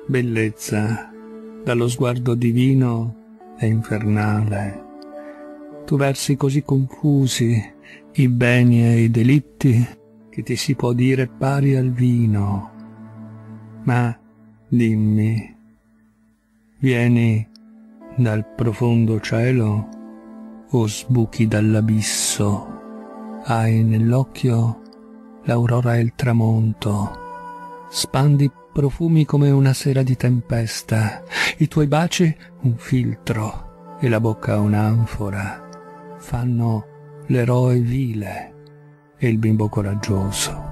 Bellezza, dallo sguardo divino e infernale. Tu versi così confusi i beni e i delitti che ti si può dire pari al vino. Ma dimmi, vieni dal profondo cielo o sbuchi dall'abisso? Hai nell'occhio l'aurora e il tramonto, spandi profumi come una sera di tempesta, i tuoi baci un filtro e la bocca un'anfora, fanno l'eroe vile e il bimbo coraggioso.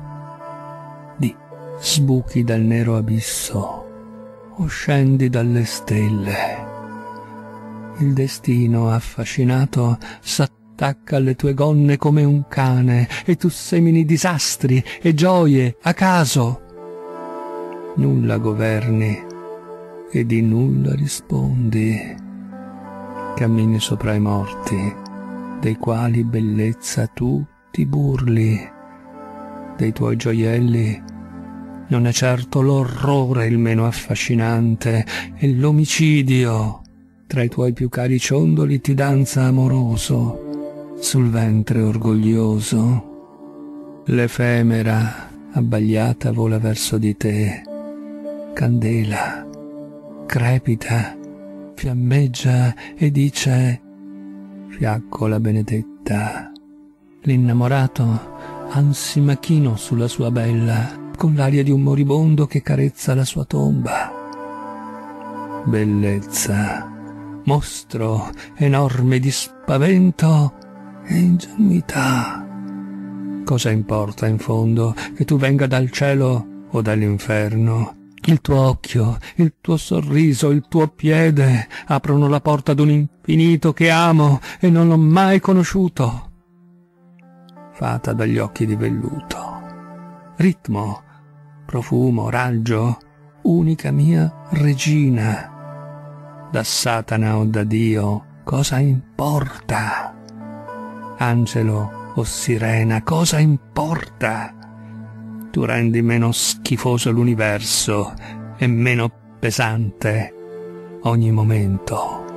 Sbuchi dal nero abisso o scendi dalle stelle. Il destino affascinato s'attacca alle tue gonne come un cane e tu semini disastri e gioie a caso. Nulla governi e di nulla rispondi. Cammini sopra i morti, dei quali bellezza tu ti burli. Dei tuoi gioielli non è certo l'orrore il meno affascinante, e l'omicidio tra i tuoi più cari ciondoli ti danza amoroso sul ventre orgoglioso. L'efemera abbagliata vola verso di te, candela, crepita, fiammeggia e dice: fiaccola benedetta. L'innamorato ansima chino sulla sua bella, con l'aria di un moribondo che carezza la sua tomba. Bellezza, mostro enorme di spavento e ingenuità. Cosa importa in fondo che tu venga dal cielo o dall'inferno? Il tuo occhio, il tuo sorriso, il tuo piede aprono la porta d'un infinito che amo e non l'ho mai conosciuto. Fata dagli occhi di velluto, ritmo, profumo, raggio, unica mia regina. Da Satana o da Dio, cosa importa? Angelo o sirena, cosa importa? Tu rendi meno schifoso l'universo e meno pesante ogni momento.